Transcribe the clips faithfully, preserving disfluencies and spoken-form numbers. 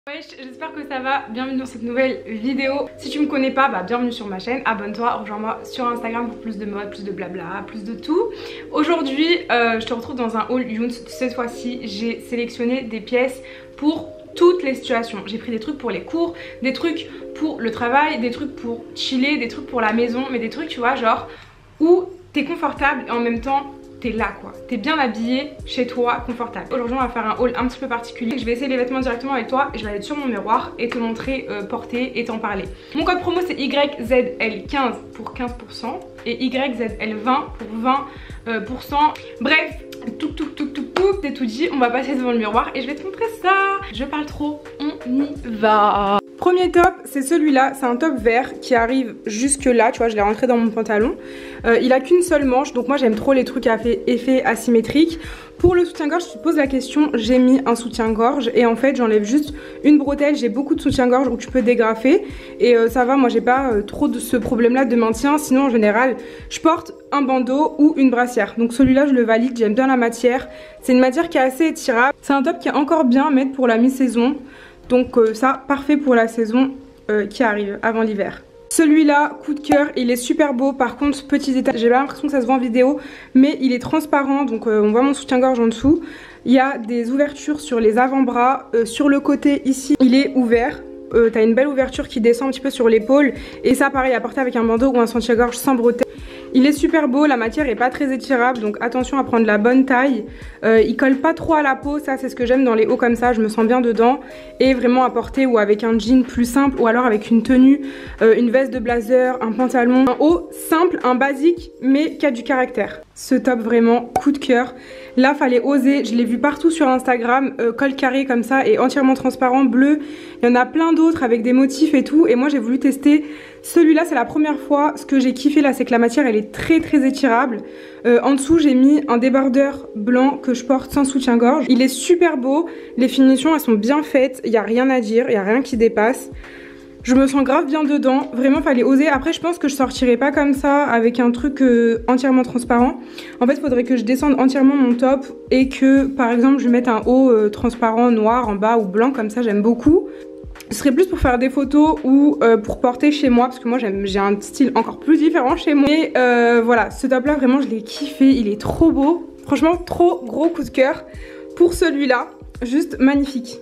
Wesh, j'espère que ça va, bienvenue dans cette nouvelle vidéo. Si tu me connais pas, bah bienvenue sur ma chaîne, abonne-toi, rejoins-moi sur Instagram pour plus de mode, plus de blabla, plus de tout. Aujourd'hui, euh, je te retrouve dans un haul Younes. Cette fois-ci, j'ai sélectionné des pièces pour toutes les situations. J'ai pris des trucs pour les cours, des trucs pour le travail, des trucs pour chiller, des trucs pour la maison, mais des trucs, tu vois, genre où t'es confortable et en même temps t'es là quoi, t'es bien habillé chez toi, confortable. Aujourd'hui on va faire un haul un petit peu particulier. Je vais essayer les vêtements directement avec toi et je vais aller sur mon miroir et te montrer euh, porter et t'en parler. Mon code promo c'est Y Z L quinze pour quinze pour cent et Y Z L vingt pour vingt pour cent. Bref, tout tout tout tout tout, c'est tout dit. On va passer devant le miroir et je vais te montrer ça. Je parle trop, on y va. Premier top, c'est celui-là, c'est un top vert qui arrive jusque là, tu vois, je l'ai rentré dans mon pantalon. Euh, il a qu'une seule manche, donc moi j'aime trop les trucs à effet asymétrique. Pour le soutien-gorge, si tu te poses la question, j'ai mis un soutien-gorge et en fait j'enlève juste une bretelle. J'ai beaucoup de soutien-gorge où tu peux dégrafer et euh, ça va, moi j'ai pas euh, trop de ce problème-là de maintien. Sinon en général, je porte un bandeau ou une brassière. Donc celui-là je le valide, j'aime bien la matière. C'est une matière qui est assez étirable. C'est un top qui est encore bien à mettre pour la mi-saison. Donc euh, ça, parfait pour la saison euh, qui arrive avant l'hiver. Celui-là, coup de cœur, il est super beau. Par contre, petit détail, j'ai pas l'impression que ça se voit en vidéo, mais il est transparent, donc euh, on voit mon soutien-gorge en dessous. Il y a des ouvertures sur les avant-bras, euh, sur le côté ici, il est ouvert. Euh, T'as une belle ouverture qui descend un petit peu sur l'épaule. Et ça, pareil, à porter avec un bandeau ou un soutien-gorge sans bretelles. Il est super beau, la matière est pas très étirable, donc attention à prendre la bonne taille. Euh, il colle pas trop à la peau, ça c'est ce que j'aime dans les hauts comme ça, je me sens bien dedans. Et vraiment à porter ou avec un jean plus simple ou alors avec une tenue, euh, une veste de blazer, un pantalon. Un haut simple, un basique mais qui a du caractère. Ce top vraiment coup de cœur. Là fallait oser, je l'ai vu partout sur Instagram, euh, col carré comme ça et entièrement transparent, bleu. Il y en a plein d'autres avec des motifs et tout et moi j'ai voulu tester celui-là, c'est la première fois. Ce que j'ai kiffé là c'est que la matière elle est très très étirable. Euh, en dessous j'ai mis un débardeur blanc que je porte sans soutien-gorge. Il est super beau, les finitions elles sont bien faites, il n'y a rien à dire, il n'y a rien qui dépasse. Je me sens grave bien dedans, vraiment fallait oser. Après je pense que je sortirai pas comme ça avec un truc euh, entièrement transparent. En fait il faudrait que je descende entièrement mon top et que par exemple je mette un haut euh, transparent noir en bas ou blanc comme ça, j'aime beaucoup. Ce serait plus pour faire des photos ou euh, pour porter chez moi parce que moi j'ai un style encore plus différent chez moi. Et euh, voilà, ce top là vraiment je l'ai kiffé, il est trop beau. Franchement trop gros coup de cœur pour celui-là, juste magnifique.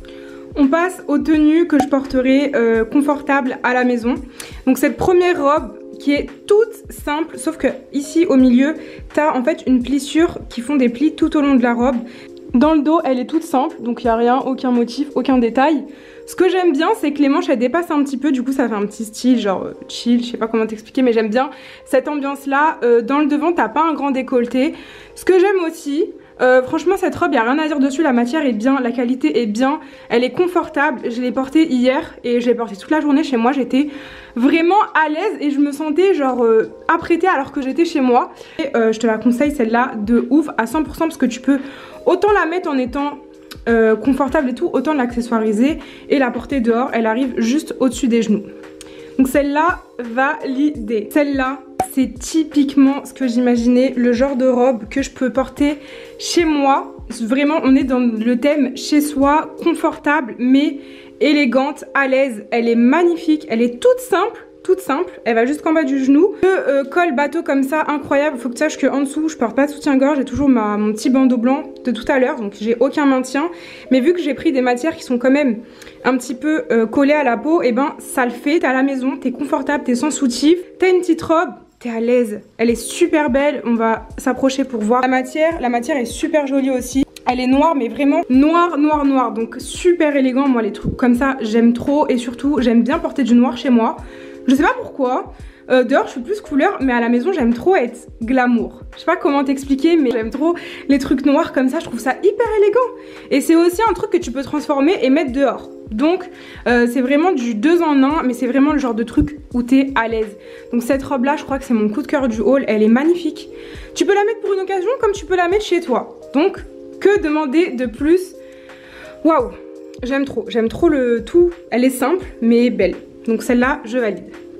On passe aux tenues que je porterai euh, confortables à la maison. Donc cette première robe qui est toute simple, sauf que ici au milieu, t'as en fait une plissure qui font des plis tout au long de la robe. Dans le dos, elle est toute simple, donc il n'y a rien, aucun motif, aucun détail. Ce que j'aime bien, c'est que les manches, elles dépassent un petit peu, du coup ça fait un petit style, genre euh, chill, je sais pas comment t'expliquer, mais j'aime bien cette ambiance-là. Euh, dans le devant, t'as pas un grand décolleté. Ce que j'aime aussi... Euh, franchement cette robe, il n'y a rien à dire dessus, la matière est bien, la qualité est bien, elle est confortable. Je l'ai portée hier et je l'ai portée toute la journée chez moi, j'étais vraiment à l'aise et je me sentais genre euh, apprêtée alors que j'étais chez moi. Et euh, je te la conseille celle-là de ouf à cent pour cent parce que tu peux autant la mettre en étant euh, confortable et tout, autant l'accessoiriser et la porter dehors, elle arrive juste au-dessus des genoux. Donc celle-là, validée. Celle-là, c'est typiquement ce que j'imaginais, le genre de robe que je peux porter chez moi. Vraiment, on est dans le thème chez soi, confortable, mais élégante, à l'aise. Elle est magnifique, elle est toute simple. Toute simple, elle va jusqu'en bas du genou. Le euh, col bateau comme ça, incroyable. Il faut que tu saches qu'en dessous, je porte pas de soutien-gorge. J'ai toujours ma, mon petit bandeau blanc de tout à l'heure, donc j'ai aucun maintien. Mais vu que j'ai pris des matières qui sont quand même un petit peu euh, collées à la peau, et ben ça le fait. T'es à la maison, t'es confortable, t'es sans soutif. T'as une petite robe, t'es à l'aise. Elle est super belle. On va s'approcher pour voir la matière. La matière est super jolie aussi. Elle est noire mais vraiment noire, noire, noire. Donc super élégant. Moi les trucs comme ça, j'aime trop. Et surtout, j'aime bien porter du noir chez moi. Je sais pas pourquoi, euh, dehors je suis plus couleur, mais à la maison j'aime trop être glamour. Je sais pas comment t'expliquer, mais j'aime trop les trucs noirs comme ça, je trouve ça hyper élégant. Et c'est aussi un truc que tu peux transformer et mettre dehors. Donc euh, c'est vraiment du deux en un, mais c'est vraiment le genre de truc où t'es à l'aise. Donc cette robe là, je crois que c'est mon coup de cœur du haul, elle est magnifique. Tu peux la mettre pour une occasion comme tu peux la mettre chez toi. Donc que demander de plus? Waouh, j'aime trop, j'aime trop le tout. Elle est simple mais belle. Donc celle-là, je valide.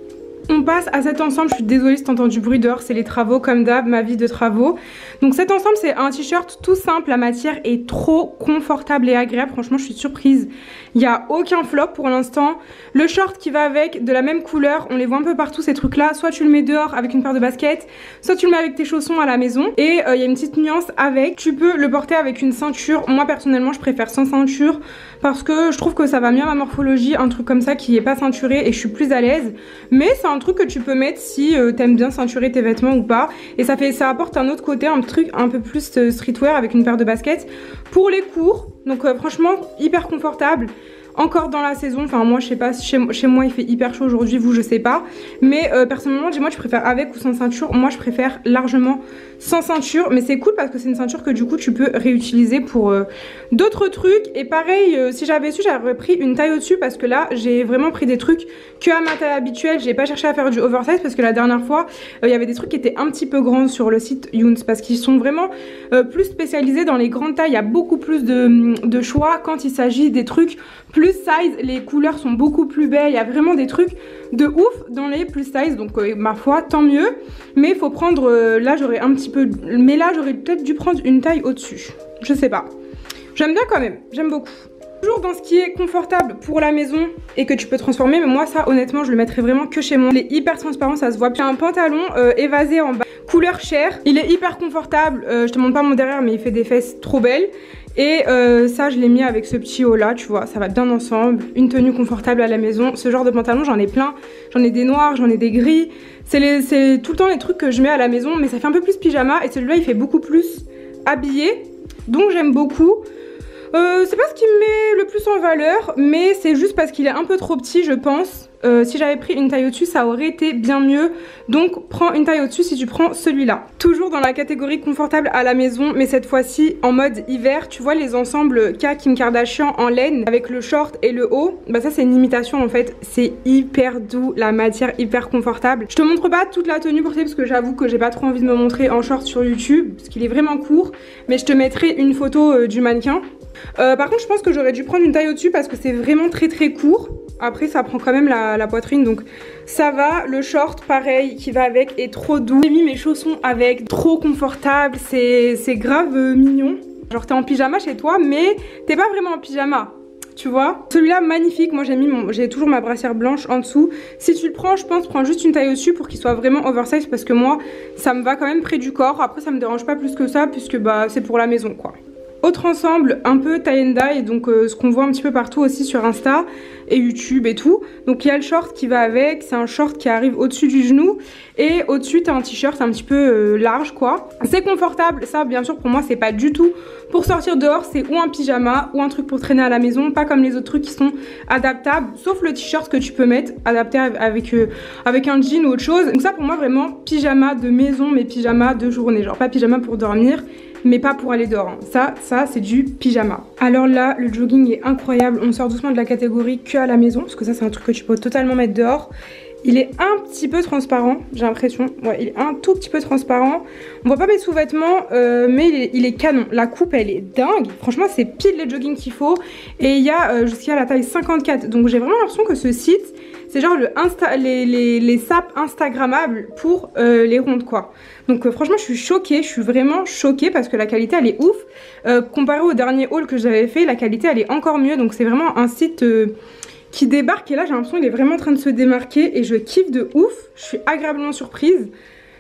On passe à cet ensemble, je suis désolée si t'entends du bruit dehors, c'est les travaux comme d'hab, ma vie de travaux. Donc cet ensemble c'est un t-shirt tout simple, la matière est trop confortable et agréable, franchement je suis surprise. Il n'y a aucun flop pour l'instant. Le short qui va avec, de la même couleur, on les voit un peu partout ces trucs là, soit tu le mets dehors avec une paire de baskets, soit tu le mets avec tes chaussons à la maison. Et il euh, y a une petite nuance avec, tu peux le porter avec une ceinture, moi personnellement je préfère sans ceinture parce que je trouve que ça va mieux à ma morphologie, un truc comme ça qui est pas ceinturé et je suis plus à l'aise. Mais c'est un truc que tu peux mettre si euh, t'aimes bien ceinturer tes vêtements ou pas. Et ça fait, ça apporte un autre côté, un truc un peu plus euh, streetwear avec une paire de baskets pour les cours. Donc euh, franchement hyper confortable. Encore dans la saison, enfin moi je sais pas, chez, chez moi il fait hyper chaud aujourd'hui, vous je sais pas. Mais euh, personnellement dis-moi tu préfères avec ou sans ceinture. Moi je préfère largement sans ceinture. Mais c'est cool parce que c'est une ceinture que du coup tu peux réutiliser pour euh, d'autres trucs. Et pareil, euh, si j'avais su j'aurais pris une taille au-dessus parce que là j'ai vraiment pris des trucs que à ma taille habituelle. J'ai pas cherché à faire du oversize parce que la dernière fois il euh, y avait des trucs qui étaient un petit peu grands sur le site Younes. Parce qu'ils sont vraiment euh, plus spécialisés dans les grandes tailles. Il y a beaucoup plus de, de choix quand il s'agit des trucs plus size, les couleurs sont beaucoup plus belles, il y a vraiment des trucs de ouf dans les plus size, donc euh, ma foi tant mieux. Mais il faut prendre, euh, là j'aurais un petit peu, mais là j'aurais peut-être dû prendre une taille au-dessus, je sais pas. J'aime bien quand même, j'aime beaucoup. Toujours dans ce qui est confortable pour la maison et que tu peux transformer, mais moi ça honnêtement je le mettrais vraiment que chez moi. Il est hyper transparent, ça se voit. J'ai un pantalon euh, évasé en bas, couleur chair, il est hyper confortable, euh, je te montre pas mon derrière mais il fait des fesses trop belles. Et euh, ça je l'ai mis avec ce petit haut là, tu vois, ça va bien ensemble. Une tenue confortable à la maison. Ce genre de pantalon j'en ai plein, j'en ai des noirs, j'en ai des gris. C'est tout le temps les trucs que je mets à la maison, mais ça fait un peu plus pyjama. Et celui-là il fait beaucoup plus habillé, donc j'aime beaucoup. Euh, c'est pas ce qui me met le plus en valeur, mais c'est juste parce qu'il est un peu trop petit je pense. Euh, si j'avais pris une taille au-dessus ça aurait été bien mieux. Donc prends une taille au-dessus si tu prends celui-là. Toujours dans la catégorie confortable à la maison, mais cette fois-ci en mode hiver. Tu vois les ensembles qu'a Kim Kardashian en laine avec le short et le haut. Bah ça c'est une imitation en fait. C'est hyper doux, la matière hyper confortable. Je te montre pas toute la tenue portée parce que j'avoue que j'ai pas trop envie de me montrer en short sur YouTube parce qu'il est vraiment court. Mais je te mettrai une photo euh, du mannequin. Euh, par contre je pense que j'aurais dû prendre une taille au-dessus parce que c'est vraiment très très court. Après ça prend quand même la, la poitrine donc ça va. Le short pareil qui va avec est trop doux. J'ai mis mes chaussons avec, trop confortable, c'est grave euh, mignon. Genre t'es en pyjama chez toi mais t'es pas vraiment en pyjama, tu vois. Celui-là magnifique, moi j'ai mis mon, j'ai toujours ma brassière blanche en dessous. Si tu le prends je pense prends juste une taille au-dessus pour qu'il soit vraiment oversize parce que moi ça me va quand même près du corps. Après ça me dérange pas plus que ça puisque bah c'est pour la maison quoi. Autre ensemble un peu tie and dye, donc euh, ce qu'on voit un petit peu partout aussi sur Insta et YouTube et tout. Donc il y a le short qui va avec, c'est un short qui arrive au-dessus du genou et au-dessus t'as un t-shirt un petit peu euh, large quoi. C'est confortable, ça bien sûr pour moi c'est pas du tout pour sortir dehors, c'est ou un pyjama ou un truc pour traîner à la maison, pas comme les autres trucs qui sont adaptables, sauf le t-shirt que tu peux mettre adapté avec, euh, avec un jean ou autre chose. Donc ça pour moi vraiment pyjama de maison mais pyjama de journée, genre pas pyjama pour dormir mais pas pour aller dehors. Ça, ça c'est du pyjama. Alors là, le jogging est incroyable. On sort doucement de la catégorie que à la maison, parce que ça c'est un truc que tu peux totalement mettre dehors. Il est un petit peu transparent, j'ai l'impression. Ouais, il est un tout petit peu transparent. On voit pas mes sous-vêtements, euh, mais il est, il est canon. La coupe, elle est dingue. Franchement, c'est pile les joggings qu'il faut. Et il y a euh, jusqu'à la taille cinquante-quatre. Donc j'ai vraiment l'impression que ce site, c'est genre le Insta, les, les, les sapes instagrammables pour euh, les rondes quoi. Donc euh, franchement je suis choquée, je suis vraiment choquée parce que la qualité elle est ouf. Euh, comparé au dernier haul que j'avais fait, la qualité elle est encore mieux. Donc c'est vraiment un site euh, qui débarque et là j'ai l'impression qu'il est vraiment en train de se démarquer et je kiffe de ouf. Je suis agréablement surprise.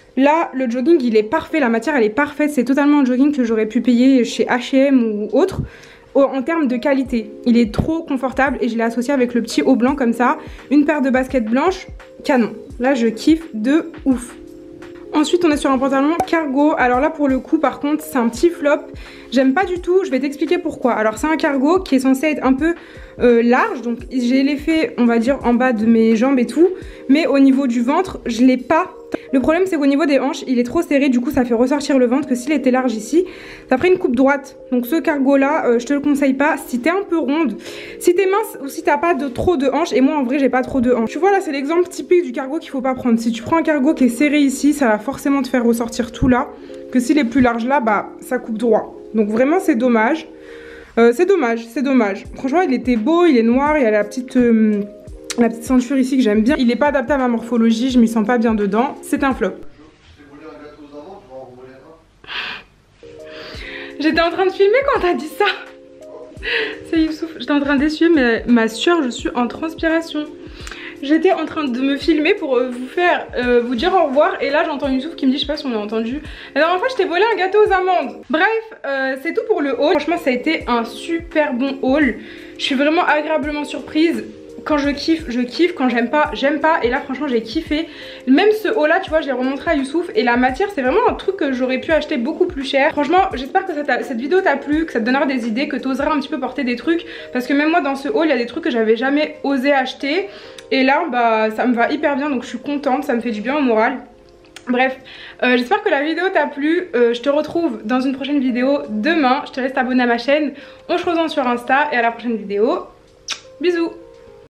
Là le jogging il est parfait, la matière elle est parfaite. C'est totalement un jogging que j'aurais pu payer chez H et M ou autre. En termes de qualité, il est trop confortable et je l'ai associé avec le petit haut blanc comme ça, une paire de baskets blanches, canon. Là je kiffe de ouf. Ensuite on est sur un pantalon cargo. Alors là pour le coup par contre c'est un petit flop. J'aime pas du tout, je vais t'expliquer pourquoi. Alors c'est un cargo qui est censé être un peu euh, large. Donc j'ai l'effet on va dire en bas de mes jambes et tout. Mais au niveau du ventre je l'ai pas. Le problème c'est qu'au niveau des hanches il est trop serré. Du coup ça fait ressortir le ventre que s'il était large ici. Ça ferait une coupe droite. Donc ce cargo là euh, je te le conseille pas si t'es un peu ronde. Si t'es mince ou si t'as pas de trop de hanches. Et moi en vrai j'ai pas trop de hanches. Tu vois là c'est l'exemple typique du cargo qu'il faut pas prendre. Si tu prends un cargo qui est serré ici ça va forcément te faire ressortir tout là. Que s'il est plus large là bah ça coupe droit. Donc vraiment c'est dommage. Euh, c'est dommage, c'est dommage. Franchement il était beau, il est noir, il y a la petite... Euh, La petite ceinture ici que j'aime bien. Il est pas adapté à ma morphologie, je m'y sens pas bien dedans. C'est un flop. J'étais en train de filmer quand t'as dit ça. C'est Youssouf. J'étais en train d'essuyer mais ma sueur, je suis en transpiration. J'étais en train de me filmer pour euh, vous faire, euh, vous dire au revoir. Et là j'entends Youssouf qui me dit, je sais pas si on a entendu, la dernière fois je t'ai volé un gâteau aux amandes. Bref, euh, c'est tout pour le haul. Franchement ça a été un super bon haul. Je suis vraiment agréablement surprise. Quand je kiffe, je kiffe. Quand j'aime pas, j'aime pas. Et là franchement j'ai kiffé. Même ce haul là, tu vois, je l'ai remontré à Youssouf. Et la matière c'est vraiment un truc que j'aurais pu acheter beaucoup plus cher. Franchement j'espère que ça cette vidéo t'a plu, que ça te donnera des idées, que tu oseras un petit peu porter des trucs. Parce que même moi dans ce haul il y a des trucs que j'avais jamais osé acheter. Et là bah ça me va hyper bien, donc je suis contente, ça me fait du bien au moral. Bref, euh, j'espère que la vidéo t'a plu. euh, Je te retrouve dans une prochaine vidéo demain. Je te laisse t'abonner à ma chaîne. On se rejoint sur Insta et à la prochaine vidéo. Bisous.